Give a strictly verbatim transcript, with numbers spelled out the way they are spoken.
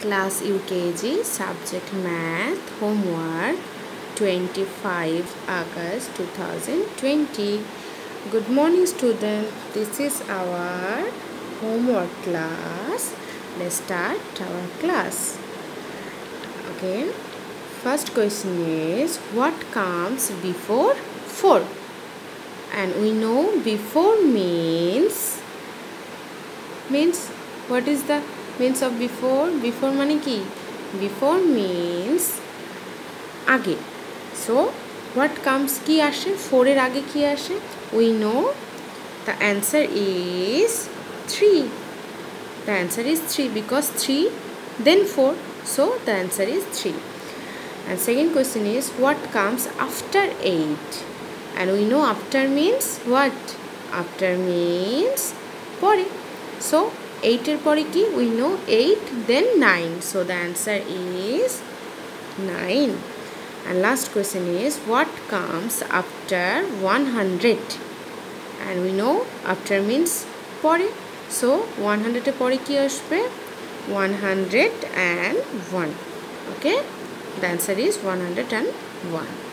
class U K G, subject math, homework, twenty-five August two thousand twenty. Good morning student, this is our homework class. Let's start our class. Okay, first question is, what comes before four? And we know before means means what is the means of before? Before mane ki? Before means age. So what comes ki ashe? four er age ki ashe? We know the answer is three. The answer is three because three then four. So the answer is three. And second question is, what comes after eight? And we know after means what? After means pore. So eight er pore ki? We know eight then nine. So the answer is nine. And last question is, what comes after one hundred? And we know after means pore. So one hundred er pore ki ashbe? one hundred one. Okay, the answer is one hundred one.